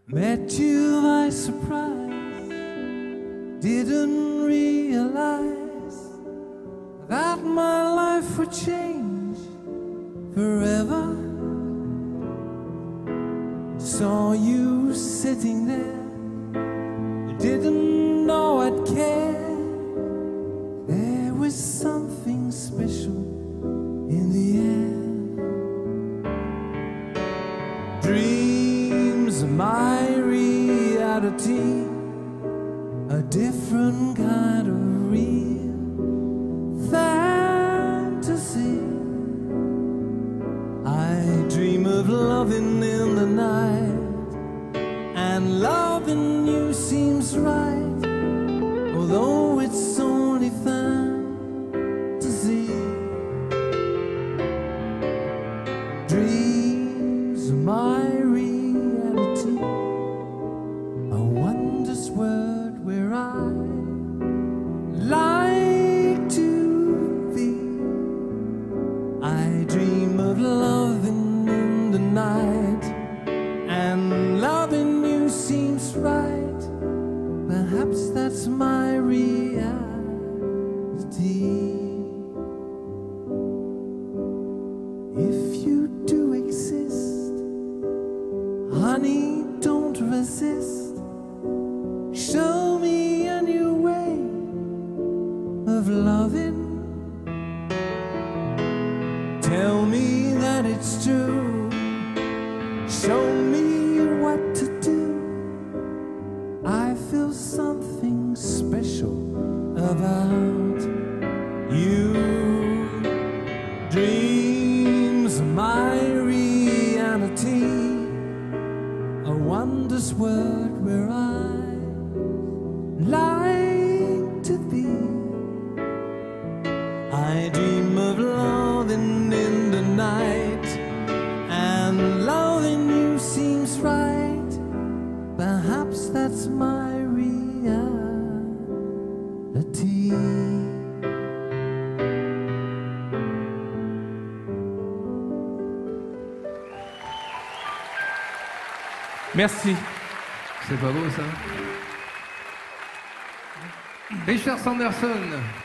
Met you by surprise, didn't realize that my life would change forever. Saw you sitting there, didn't know I'd care. There was something special in the air. Dreams of my reality, a different kind of real fantasy. I dream of loving in the night, and loving you seems right, although it's only fantasy. Dreams of my reality, a wondrous world where I like to be. I dream of loving in the night, and loving you seems right. Perhaps that's my reality. If you do exist, honey, don't resist. Show me a new way of loving. Tell me that it's true. Show me what to do. I feel something special about you. Dreams of my reality, a wondrous world where I like to be. I dream of loving in the night, and loving you seems right. Perhaps that's my reality. Merci. C'est pas beau ça? Richard Sanderson.